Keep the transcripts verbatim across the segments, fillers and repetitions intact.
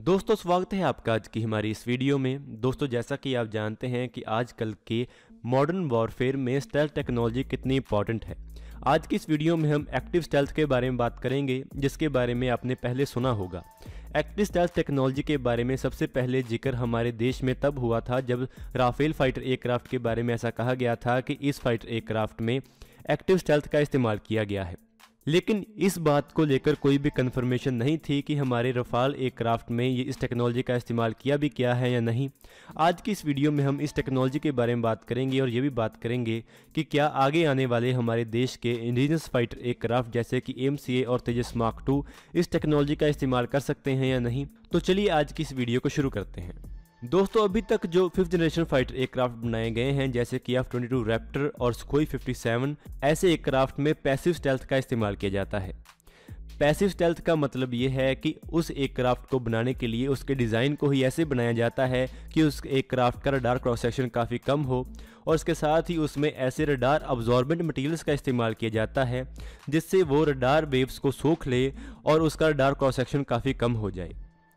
दोस्तों स्वागत है आपका आज की हमारी इस वीडियो में। दोस्तों जैसा कि आप जानते हैं कि आजकल के मॉडर्न वॉरफेयर में स्टेल्थ टेक्नोलॉजी कितनी इंपॉर्टेंट है। आज की इस वीडियो में हम एक्टिव स्टेल्थ के बारे में बात करेंगे, जिसके बारे में आपने पहले सुना होगा। एक्टिव स्टेल्थ टेक्नोलॉजी के बारे में सबसे पहले जिक्र हमारे देश में तब हुआ था जब राफेल फाइटर एयरक्राफ्ट के बारे में ऐसा कहा गया था कि इस फाइटर एयरक्राफ्ट में एक्टिव स्टेल्थ का इस्तेमाल किया गया है। लेकिन इस बात को लेकर कोई भी कंफर्मेशन नहीं थी कि हमारे रफाल एयरक्राफ्ट में ये इस टेक्नोलॉजी का इस्तेमाल किया भी किया है या नहीं। आज की इस वीडियो में हम इस टेक्नोलॉजी के बारे में बात करेंगे और ये भी बात करेंगे कि क्या आगे आने वाले हमारे देश के इंडिजिनस फाइटर एयरक्राफ्ट जैसे कि एम सी ए और तेजस मार्क टू इस टेक्नोलॉजी का इस्तेमाल कर सकते हैं या नहीं। तो चलिए आज की इस वीडियो को शुरू करते हैं। दोस्तों अभी तक जो फिफ्थ जनरेशन फाइटर एयरक्राफ्ट बनाए गए हैं जैसे कि एफ ट्वेंटी टू रैप्टर और सुखोई फिफ्टी सेवन, ऐसे एयरक्राफ्ट में पैसिव स्टेल्थ का इस्तेमाल किया जाता है। पैसिव स्टेल्थ का मतलब ये है कि उस एयरक्राफ्ट को बनाने के लिए उसके डिज़ाइन को ही ऐसे बनाया जाता है कि उस एयरक्राफ्ट का रडार क्रॉस सेक्शन काफ़ी कम हो और इसके साथ ही उसमें ऐसे रडार अब्जॉर्बेंट मटेरियल्स का इस्तेमाल किया जाता है जिससे वो रडार वेव्स को सोख ले और उसका रडार क्रॉस सेक्शन काफ़ी कम हो जाए।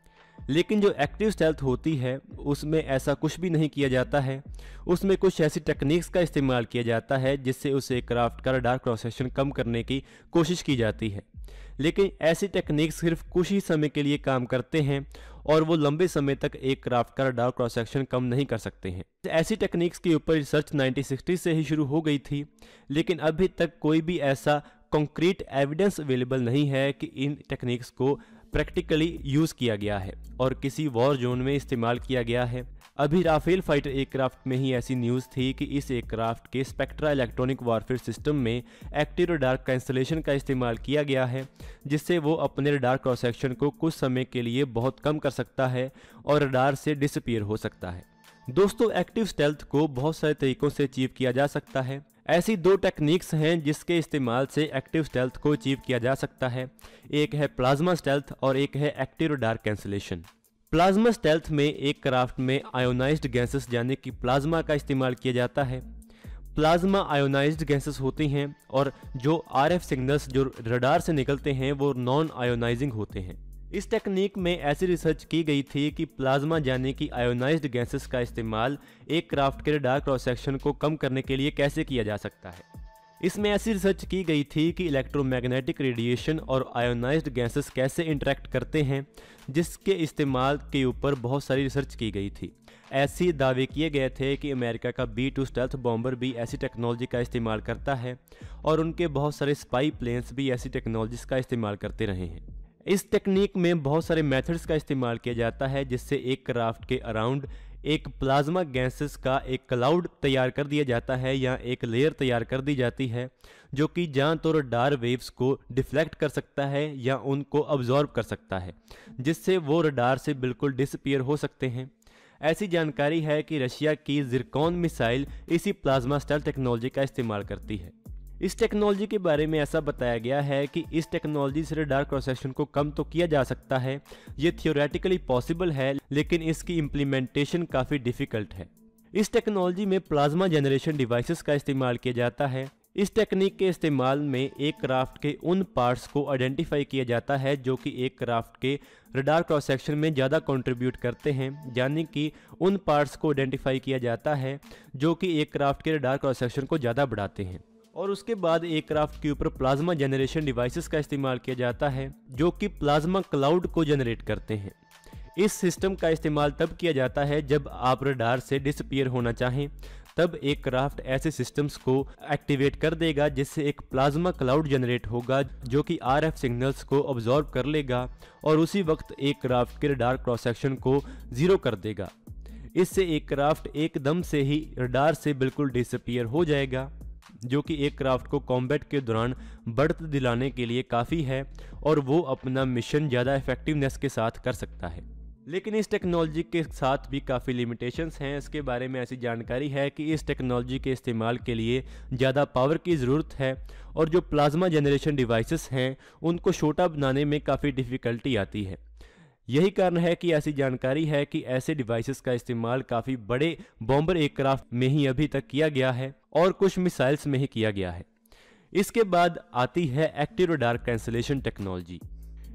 लेकिन जो एक्टिव स्टेल्थ होती है उसमें ऐसा कुछ भी नहीं किया जाता है। उसमें कुछ ऐसी टेक्निक्स का इस्तेमाल किया जाता है जिससे उस एयरक्राफ्ट का रडार क्रॉस सेक्शन कम करने की कोशिश की जाती है। लेकिन ऐसी टेक्निक्स सिर्फ कुछ ही समय के लिए काम करते हैं और वो लंबे समय तक एयरक्राफ्ट का रडार क्रॉस सेक्शन कम नहीं कर सकते हैं। ऐसी टेक्निक्स के ऊपर रिसर्च नाइनटीन सिक्सटी से ही शुरू हो गई थी, लेकिन अभी तक कोई भी ऐसा कॉन्क्रीट एविडेंस अवेलेबल नहीं है कि इन टेक्निक्स को प्रैक्टिकली यूज़ किया गया है और किसी वॉर जोन में इस्तेमाल किया गया है। अभी राफेल फाइटर एयरक्राफ्ट में ही ऐसी न्यूज़ थी कि इस एयरक्राफ्ट के स्पेक्ट्रा इलेक्ट्रॉनिक वॉरफेयर सिस्टम में एक्टिव रडार कैंसलेशन का इस्तेमाल किया गया है, जिससे वो अपने रडार क्रॉस सेक्शन को कुछ समय के लिए बहुत कम कर सकता है और रडार से डिसअपीयर हो सकता है। दोस्तों एक्टिव स्टेल्थ को बहुत सारे तरीकों से अचीव किया जा सकता है। ऐसी दो टेक्निक्स हैं जिसके इस्तेमाल से एक्टिव स्टेल्थ को अचीव किया जा सकता है। एक है प्लाज्मा स्टेल्थ और एक है active radar cancellation. Plasma stealth में एक क्राफ्ट में आयोनाइज्ड गैसेस यानी कि प्लाज्मा का इस्तेमाल किया जाता है। प्लाज्मा आयोनाइज्ड गैसेस होती हैं और जो आर एफ सिग्नल्स जो रडार से निकलते हैं वो नॉन आयोनाइजिंग होते हैं। इस टेक्निक में ऐसी रिसर्च की गई थी कि प्लाज्मा यानी कि आयोनाइज्ड गैसेस का इस्तेमाल एक क्राफ्ट के रडार क्रॉस सेक्शन को कम करने के लिए कैसे किया जा सकता है। इसमें ऐसी रिसर्च की गई थी कि इलेक्ट्रोमैग्नेटिक रेडिएशन और आयोनाइज्ड गैसेस कैसे इंटरेक्ट करते हैं, जिसके इस्तेमाल के ऊपर बहुत सारी रिसर्च की गई थी। ऐसे दावे किए गए थे कि अमेरिका का बी टू स्टेल्थ बॉम्बर भी ऐसी टेक्नोलॉजी का इस्तेमाल करता है और उनके बहुत सारे स्पाई प्लेन्स भी ऐसी टेक्नोलॉजीज का इस्तेमाल करते रहे हैं। इस टेक्निक में बहुत सारे मेथड्स का इस्तेमाल किया जाता है जिससे एक क्राफ्ट के अराउंड एक प्लाज्मा गैसेस का एक क्लाउड तैयार कर दिया जाता है या एक लेयर तैयार कर दी जाती है जो कि जहाँ तो रडार वेव्स को डिफ्लेक्ट कर सकता है या उनको अब्जॉर्ब कर सकता है, जिससे वो रडार से बिल्कुल डिसअपीयर हो सकते हैं। ऐसी जानकारी है कि रशिया की जिरकॉन मिसाइल इसी प्लाज्मा स्टेल्थ टेक्नोलॉजी का इस्तेमाल करती है। इस टेक्नोलॉजी के बारे में ऐसा बताया गया है कि इस टेक्नोलॉजी से रडार क्रॉस सेक्शन को कम तो किया जा सकता है, ये थियोरेटिकली पॉसिबल है, लेकिन इसकी इम्प्लीमेंटेशन काफ़ी डिफ़िकल्ट है। इस टेक्नोलॉजी में प्लाज्मा जनरेशन डिवाइसेस का इस्तेमाल किया जाता है। इस टेक्निक के इस्तेमाल में एक क्राफ्ट के उन पार्ट्स को आइडेंटिफाई किया जाता है जो कि एक क्राफ्ट के रडार क्रॉस सेक्शन में ज़्यादा कंट्रीब्यूट करते हैं, यानी कि उन पार्ट्स को आइडेंटिफाई किया जाता है जो कि एक क्राफ्ट के रडार क्रॉस सेक्शन को ज़्यादा बढ़ाते हैं। और उसके बाद एयरक्राफ्ट के ऊपर प्लाज्मा जनरेशन डिवाइसेस का इस्तेमाल किया जाता है जो कि प्लाज्मा क्लाउड को जनरेट करते हैं। इस सिस्टम का इस्तेमाल तब किया जाता है जब आप रडार से डिसअपीयर होना चाहें, तब एक क्राफ्ट ऐसे सिस्टम्स को एक्टिवेट कर देगा जिससे एक प्लाज्मा क्लाउड जनरेट होगा जो कि आर एफ सिग्नल्स को ऑब्जॉर्ब कर लेगा और उसी वक्त एक क्राफ्ट के रडार क्रॉस सेक्शन को ज़ीरो कर देगा। इससे एक क्राफ्ट एकदम से ही रडार से बिल्कुल डिसअपीयर हो जाएगा, जो कि एक क्राफ्ट को कॉम्बैट के दौरान बढ़त दिलाने के लिए काफ़ी है और वो अपना मिशन ज़्यादा इफेक्टिवनेस के साथ कर सकता है। लेकिन इस टेक्नोलॉजी के साथ भी काफ़ी लिमिटेशंस हैं। इसके बारे में ऐसी जानकारी है कि इस टेक्नोलॉजी के इस्तेमाल के लिए ज़्यादा पावर की ज़रूरत है और जो प्लाज्मा जनरेशन डिवाइसेस हैं उनको छोटा बनाने में काफ़ी डिफ़िकल्टी आती है। यही कारण है कि ऐसी जानकारी है कि ऐसे डिवाइसेस का इस्तेमाल काफ़ी बड़े बॉम्बर एयरक्राफ्ट में ही अभी तक किया गया है और कुछ मिसाइल्स में ही किया गया है। इसके बाद आती है एक्टिव रडार कैंसलेशन टेक्नोलॉजी।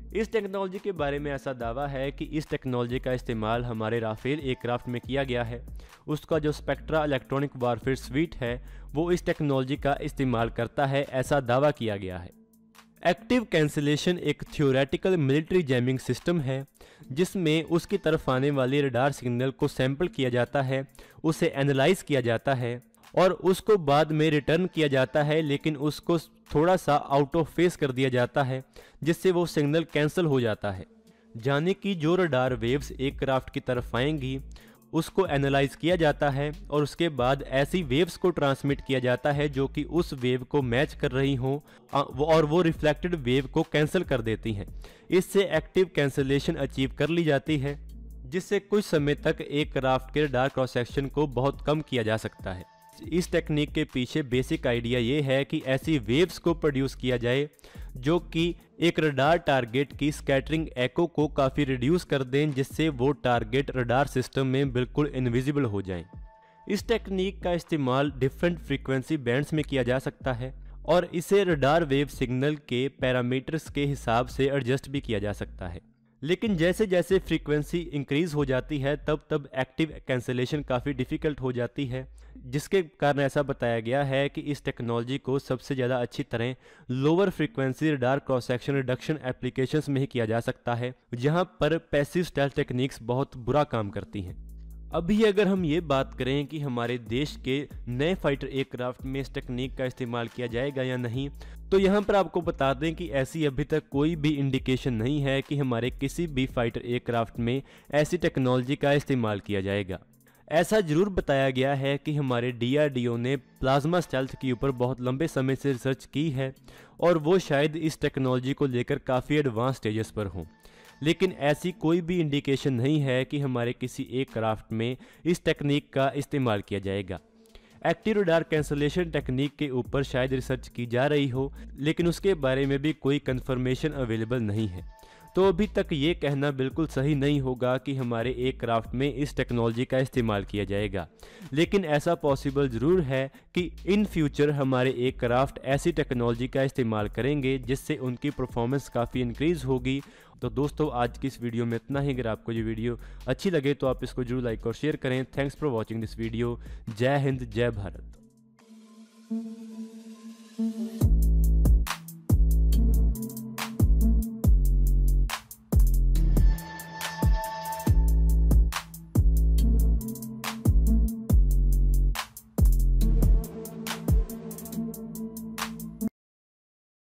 इस टेक्नोलॉजी के बारे में ऐसा दावा है कि इस टेक्नोलॉजी का इस्तेमाल हमारे राफेल एयरक्राफ्ट में किया गया है। उसका जो स्पेक्ट्रा इलेक्ट्रॉनिक वारफेयर स्वीट है वो इस टेक्नोलॉजी का इस्तेमाल करता है, ऐसा दावा किया गया है। एक्टिव कैंसिलेशन एक थ्योरेटिकल मिलिट्री जैमिंग सिस्टम है जिसमें उसकी तरफ आने वाली रडार सिग्नल को सैंपल किया जाता है, उसे एनालाइज किया जाता है और उसको बाद में रिटर्न किया जाता है, लेकिन उसको थोड़ा सा आउट ऑफ फेस कर दिया जाता है जिससे वो सिग्नल कैंसिल हो जाता है। जाने की जो रडार वेव्स एक क्राफ्ट की तरफ आएंगी उसको एनालाइज किया जाता है और उसके बाद ऐसी वेव्स को ट्रांसमिट किया जाता है जो कि उस वेव को मैच कर रही हों और वो रिफ्लेक्टेड वेव को कैंसिल कर देती हैं। इससे एक्टिव कैंसिलेशन अचीव कर ली जाती है जिससे कुछ समय तक एक क्राफ्ट के रडार क्रॉस सेक्शन को बहुत कम किया जा सकता है। इस टेक्निक के पीछे बेसिक आइडिया ये है कि ऐसी वेव्स को प्रोड्यूस किया जाए जो कि एक रडार टारगेट की स्कैटरिंग एको को काफ़ी रिड्यूस कर दें जिससे वो टारगेट रडार सिस्टम में बिल्कुल इनविजिबल हो जाएं। इस टेक्निक का इस्तेमाल डिफरेंट फ्रीक्वेंसी बैंड्स में किया जा सकता है और इसे रडार वेव सिग्नल के पैरामीटर्स के हिसाब से एडजस्ट भी किया जा सकता है। लेकिन जैसे जैसे फ्रीक्वेंसी इंक्रीज हो जाती है तब तब एक्टिव कैंसिलेशन काफ़ी डिफ़िकल्ट हो जाती है, जिसके कारण ऐसा बताया गया है कि इस टेक्नोलॉजी को सबसे ज़्यादा अच्छी तरह lower frequency radar cross section reduction applications में ही किया जा सकता है, जहां पर पैसिव स्टेल्थ टेक्निक्स बहुत बुरा काम करती हैं। अभी अगर हम ये बात करें कि हमारे देश के नए फाइटर एयरक्राफ्ट में इस टेक्निक का इस्तेमाल किया जाएगा या नहीं, तो यहाँ पर आपको बता दें कि ऐसी अभी तक कोई भी इंडिकेशन नहीं है कि हमारे किसी भी फाइटर एयरक्राफ्ट में ऐसी टेक्नोलॉजी का इस्तेमाल किया जाएगा। ऐसा जरूर बताया गया है कि हमारे डी आर डी ओ ने प्लाज्मा स्टेल्थ के ऊपर बहुत लंबे समय से रिसर्च की है और वो शायद इस टेक्नोलॉजी को लेकर काफ़ी एडवांस स्टेजेस पर हों, लेकिन ऐसी कोई भी इंडिकेशन नहीं है कि हमारे किसी एक क्राफ्ट में इस टेक्निक का इस्तेमाल किया जाएगा। एक्टिव रडार कैंसलेशन टेक्निक के ऊपर शायद रिसर्च की जा रही हो, लेकिन उसके बारे में भी कोई कंफर्मेशन अवेलेबल नहीं है। तो अभी तक ये कहना बिल्कुल सही नहीं होगा कि हमारे एक क्राफ्ट में इस टेक्नोलॉजी का इस्तेमाल किया जाएगा, लेकिन ऐसा पॉसिबल ज़रूर है कि इन फ्यूचर हमारे एक क्राफ्ट ऐसी टेक्नोलॉजी का इस्तेमाल करेंगे जिससे उनकी परफॉर्मेंस काफ़ी इंक्रीज़ होगी। तो दोस्तों, आज की इस वीडियो में इतना ही। अगर आपको ये वीडियो अच्छी लगे तो आप इसको जरूर लाइक और शेयर करें। Thanks for watching this video. जय हिंद, जय भारत।